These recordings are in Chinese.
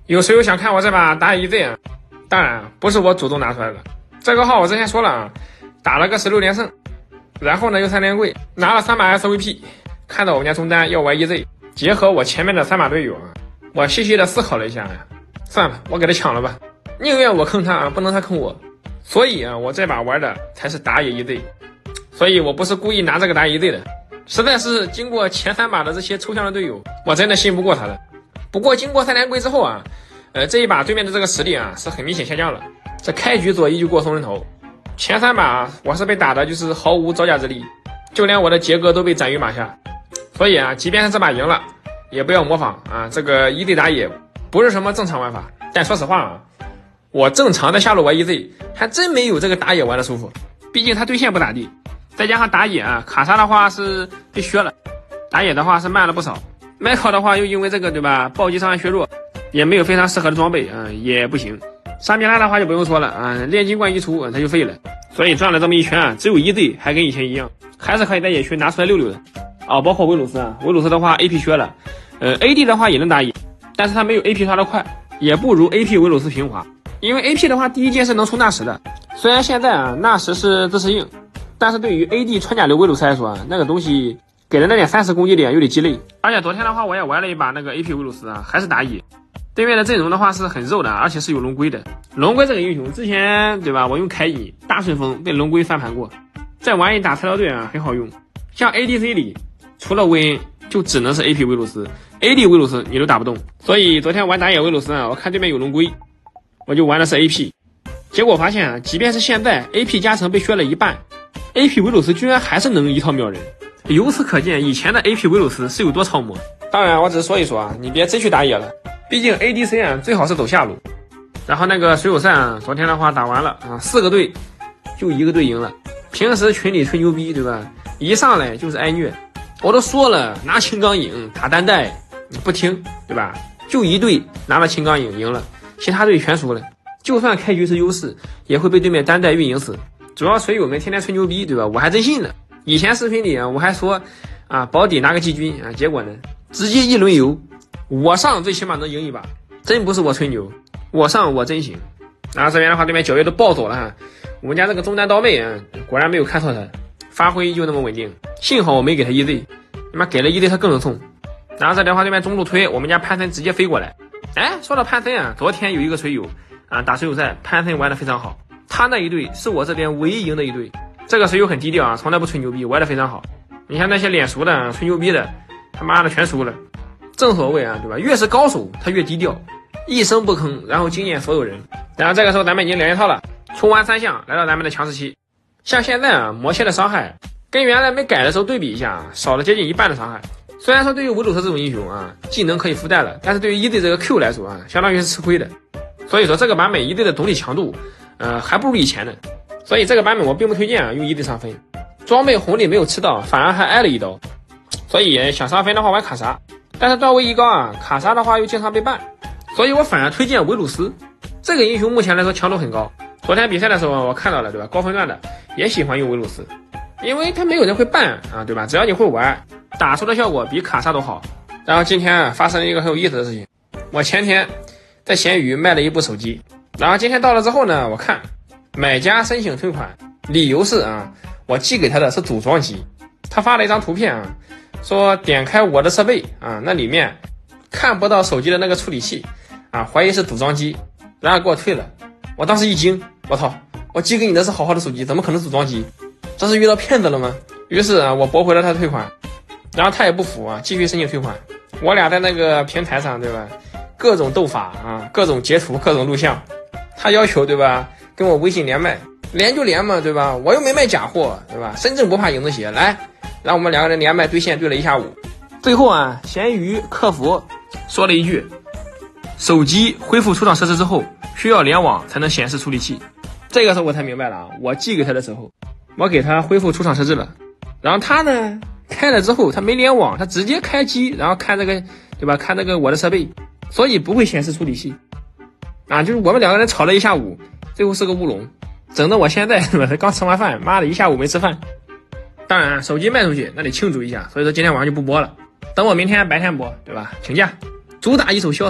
有谁有想看我这把打野 EZ 啊？当然不是我主动拿出来的，这个号我之前说了啊，打了个16连胜，然后呢又3连跪，拿了3把 SVP， 看到我们家中单要玩 EZ， 结合我前面的3把队友啊，我细细的思考了一下呀，算了，我给他抢了吧，宁愿我坑他啊，不能他坑我。所以啊，我这把玩的才是打野 EZ， 所以我不是故意拿这个打野 EZ 的，实在是经过前3把的这些抽象的队友，我真的信不过他的。不过经过3连跪之后啊，这一把对面的这个实力啊是很明显下降了，这开局左一就过松人头，前3把我是被打的就是毫无招架之力，就连我的杰哥都被斩于马下。所以啊，即便是这把赢了，也不要模仿啊，这个 EZ 打野不是什么正常玩法。但说实话啊，我正常的下路玩 EZ 还真没有这个打野玩的舒服，毕竟他对线不咋地，再加上打野啊卡莎的话是被削了，打野的话是慢了不少，麦考的话又因为这个对吧，暴击伤害削弱，也没有非常适合的装备啊，也不行。沙米拉的话就不用说了啊，炼金冠一出他就废了，所以转了这么一圈啊，只有EZ还跟以前一样，还是可以在野区拿出来溜溜的啊。包括维鲁斯啊，维鲁斯的话 AP 削了，AD 的话也能打野，但是他没有 AP 刷的快，也不如 AP 维鲁斯平滑，因为 AP 的话第一件是能出纳什的，虽然现在啊纳什是自适应，但是对于 AD 穿甲流维鲁斯来说啊，那个东西给的那点30攻击点有点鸡肋。而且昨天的话我也玩了一把那个 AP 维鲁斯啊，还是打野，对面的阵容的话是很肉的，而且是有龙龟的。龙龟这个英雄之前对吧，我用凯乙大顺风被龙龟翻盘过，再玩一打菜刀队啊很好用。像 ADC 里除了薇恩就只能是 AP 维鲁斯， AD 维鲁斯你都打不动，所以昨天玩打野维鲁斯啊，我看对面有龙龟，我就玩的是 AP， 结果发现啊，即便是现在 AP 加成被削了一半， AP 维鲁斯居然还是能一套秒人，由此可见以前的 AP 维鲁斯是有多超模。当然我只是说一说啊，你别真去打野了，毕竟 ADC 啊最好是走下路。然后那个水友赛啊，昨天的话打完了啊，4个队就1个队赢了。平时群里吹牛逼对吧，一上来就是挨虐，我都说了拿青钢影打单带你不听对吧，就一队拿了青钢影赢了，其他队全输了，就算开局是优势也会被对面单带运营死。主要水友们天天吹牛逼对吧，我还真信了。以前视频里啊我还说啊保底拿个季军啊，结果呢直接1轮游，我上最起码能赢一把，真不是我吹牛，我上我真行。然后这边的话对面9月都暴走了哈，我们家这个中单刀妹啊果然没有看错他，发挥就那么稳定，幸好我没给他 EZ， 他妈给了 EZ 他更能冲。然后这边的话对面中路推，我们家潘森直接飞过来。哎，说到潘森啊，昨天有一个水友啊打水友赛，潘森玩的非常好，他那一队是我这边唯一赢的一队。这个水友很低调啊，从来不吹牛逼，玩的非常好。你像那些脸熟的吹牛逼的，他妈的全输了。正所谓啊对吧，越是高手他越低调，一声不吭，然后惊艳所有人。然后这个时候咱们已经连一套了，冲完3项来到咱们的强势期。像现在啊魔切的伤害跟原来没改的时候对比一下，少了接近1半的伤害。虽然说对于维鲁斯这种英雄啊技能可以附带了，但是对于 EZ 这个 Q 来说啊相当于是吃亏的。所以说这个版本 EZ 的总体强度还不如以前呢，所以这个版本我并不推荐啊用 EZ 上分，装备红利没有吃到，反而还挨了一刀。所以想上分的话玩卡莎，但是段位一高啊，卡莎的话又经常被ban，所以我反而推荐维鲁斯这个英雄，目前来说强度很高。昨天比赛的时候我看到了对吧，高分段的也喜欢用维鲁斯，因为他没有人会ban啊对吧，只要你会玩，打出的效果比卡莎都好。然后今天啊发生了一个很有意思的事情，我前天在闲鱼卖了一部手机，然后今天到了之后呢，我看买家申请退款，理由是啊我寄给他的是组装机，他发了一张图片啊，说点开我的设备啊，那里面看不到手机的那个处理器啊，怀疑是组装机，然后给我退了。我当时一惊，我操，我寄给你的是好好的手机，怎么可能组装机？这是遇到骗子了吗？于是啊我驳回了他的退款，然后他也不服啊，继续申请退款。我俩在那个平台上对吧，各种斗法啊，各种截图，各种录像。他要求对吧跟我微信连麦，连就连嘛对吧，我又没卖假货对吧，身正不怕影子斜，来让我们2个人连麦对线对了1下午。最后啊闲鱼客服说了一句，手机恢复出厂设置之后需要联网才能显示处理器。这个时候我才明白了啊，我寄给他的时候我给他恢复出厂设置了，然后他呢开了之后他没联网，他直接开机然后看这个对吧，看这个我的设备，所以不会显示处理器啊。就是我们2个人吵了1下午，最后是个乌龙，整得我现在对吧，刚吃完饭，妈的1下午没吃饭。当然手机卖出去那得庆祝一下，所以说今天晚上就不播了，等我明天白天播对吧，请假主打一手潇洒，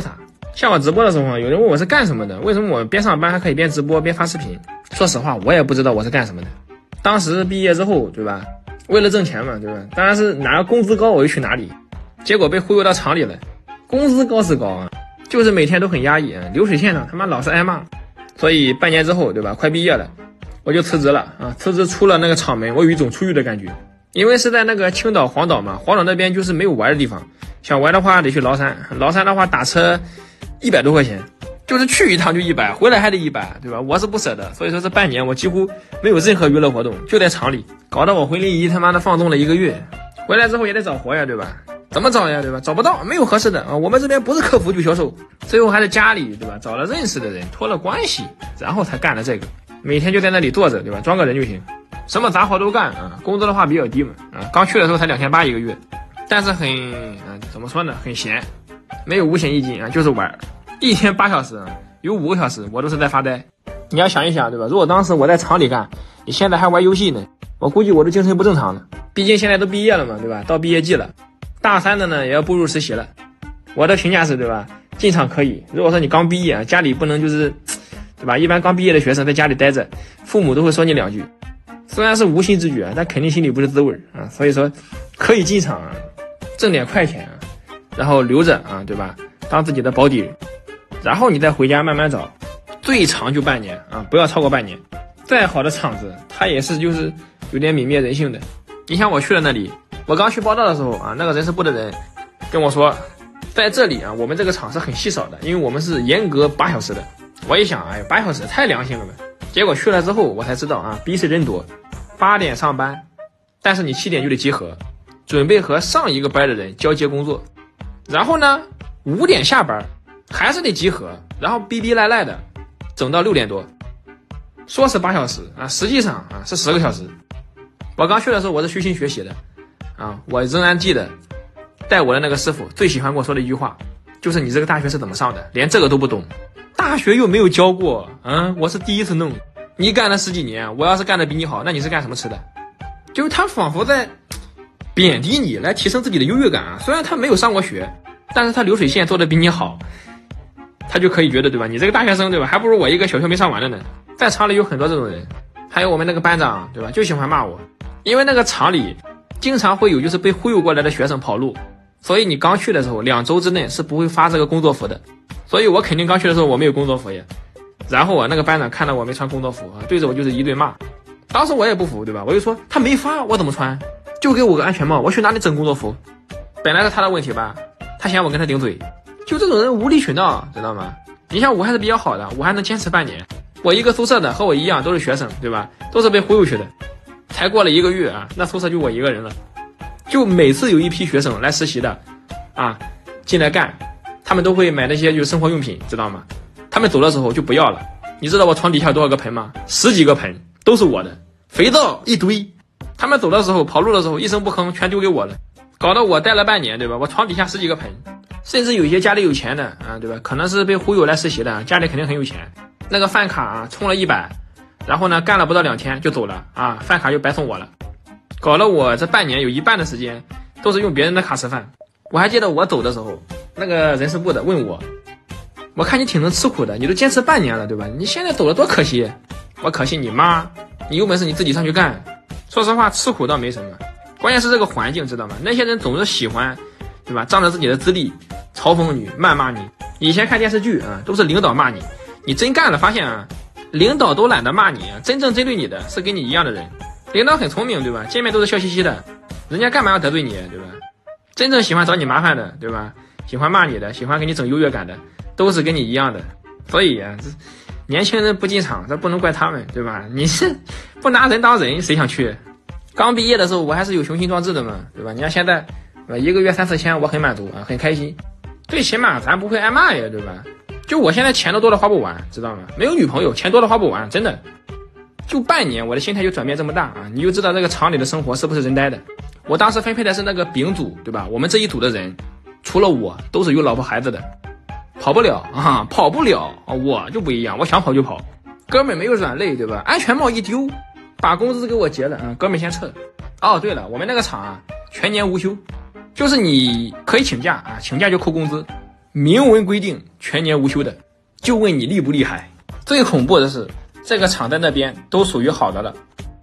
像我直播的时候啊，有人问我是干什么的，为什么我边上班还可以边直播边发视频？说实话，我也不知道我是干什么的。当时毕业之后，对吧？为了挣钱嘛，对吧？当然是哪个工资高我就去哪里。结果被忽悠到厂里了，工资高是高啊，就是每天都很压抑啊，流水线上他妈老是挨骂。所以半年之后，对吧？快毕业了，我就辞职了啊！辞职出了那个厂门，我有一种出狱的感觉，因为是在那个青岛、黄岛嘛，黄岛那边就是没有玩的地方，想玩的话得去崂山，崂山的话打车100多块钱，就是去一趟就100，回来还得100，对吧？我是不舍得，所以说这半年我几乎没有任何娱乐活动，就在厂里，搞得我回临沂他妈的放纵了1个月，回来之后也得找活呀，对吧？怎么找呀，对吧？找不到，没有合适的啊！我们这边不是客服就销售，最后还是家里，对吧？找了认识的人，托了关系，然后才干了这个。每天就在那里坐着，对吧？装个人就行，什么杂活都干啊。工资的话比较低嘛，啊，刚去的时候才2800一个月，但是怎么说呢？很闲，没有五险一金啊，就是玩，一天8小时啊，有5个小时我都是在发呆。你要想一想，对吧？如果当时我在厂里干，你现在还玩游戏呢，我估计我都精神不正常了。毕竟现在都毕业了嘛，对吧？到毕业季了。大3的呢也要步入实习了，我的评价是，对吧？进厂可以。如果说你刚毕业啊，家里不能就是，对吧？一般刚毕业的学生在家里待着，父母都会说你2句，虽然是无心之举啊，但肯定心里不是滋味啊。所以说可以进厂啊，挣点快钱啊，然后留着啊，对吧？当自己的保底人，然后你再回家慢慢找，最长就半年啊，不要超过半年。再好的厂子，它也是就是有点泯灭人性的。你像我去了那里。我刚去报道的时候啊，那个人事部的人跟我说，在这里啊，我们这个厂是很稀少的，因为我们是严格8小时的。我一想，哎，8小时太良心了吧。结果去了之后，我才知道啊，逼是人多，8点上班，但是你7点就得集合，准备和上一个班的人交接工作，然后呢5点下班，还是得集合，然后逼逼赖赖的，整到6点多。说是8小时啊，实际上啊是10个小时。我刚去的时候，我是虚心学习的。啊，我仍然记得带我的那个师傅最喜欢跟我说的一句话，就是你这个大学是怎么上的，连这个都不懂，大学又没有教过，我是第一次弄，你干了10几年，我要是干的比你好，那你是干什么吃的？就是他仿佛在贬低你，来提升自己的优越感啊。虽然他没有上过学，但是他流水线做的比你好，他就可以觉得，对吧？你这个大学生，对吧？还不如我一个小学没上完的呢。在厂里有很多这种人，还有我们那个班长，对吧？就喜欢骂我，因为那个厂里经常会有就是被忽悠过来的学生跑路，所以你刚去的时候2周之内是不会发这个工作服的，所以我肯定刚去的时候我没有工作服呀。然后那个班长看到我没穿工作服啊，对着我就是一顿骂。当时我也不服，对吧？我就说他没发，我怎么穿？就给我个安全帽，我去哪里整工作服？本来是他的问题吧，他嫌我跟他顶嘴，就这种人无理取闹，知道吗？你像我还是比较好的，我还能坚持半年。我一个宿舍的和我一样都是学生，对吧？都是被忽悠去的。才过了1个月啊，那宿舍就我一个人了。就每次有一批学生来实习的啊，进来干，他们都会买那些就是生活用品，知道吗？他们走的时候就不要了。你知道我床底下有多少个盆吗？10几个盆都是我的，肥皂一堆。他们走的时候跑路的时候一声不吭全丢给我了，搞得我待了半年，对吧？我床底下10几个盆，甚至有些家里有钱的啊，对吧？可能是被忽悠来实习的，家里肯定很有钱，那个饭卡啊充了100，然后呢干了不到2天就走了啊，饭卡就白送我了，搞了我这半年有一半的时间都是用别人的卡吃饭。我还记得我走的时候，那个人事部的问我看你挺能吃苦的，你都坚持半年了，对吧？你现在走了多可惜。我可惜你妈，你有本事你自己上去干。说实话吃苦倒没什么，关键是这个环境，知道吗？那些人总是喜欢，对吧？仗着自己的资历嘲讽你谩骂你。以前看电视剧啊，都是领导骂你，你真干了发现啊，领导都懒得骂你，真正针对你的是跟你一样的人。领导很聪明，对吧？见面都是笑嘻嘻的，人家干嘛要得罪你，对吧？真正喜欢找你麻烦的，对吧？喜欢骂你的，喜欢给你整优越感的，都是跟你一样的。所以啊，年轻人不进厂，这不能怪他们，对吧？你是不拿人当人，谁想去？刚毕业的时候我还是有雄心壮志的嘛，对吧？你看现在1个月3、4千我很满足啊，很开心，最起码咱不会挨骂呀，对吧？就我现在钱都多的花不完，知道吗？没有女朋友钱多的花不完，真的。就半年我的心态就转变这么大啊，你就知道这个厂里的生活是不是人呆的。我当时分配的是那个丙组，对吧？我们这一组的人除了我都是有老婆孩子的，跑不了啊，跑不了啊，我就不一样，我想跑就跑。哥们没有软肋，对吧？安全帽一丢，把工资给我结了，哥们先撤。哦，对了，我们那个厂啊，全年无休，就是你可以请假啊，请假就扣工资， 明文规定全年无休的，就问你厉不厉害。最恐怖的是，这个厂在那边都属于好的了，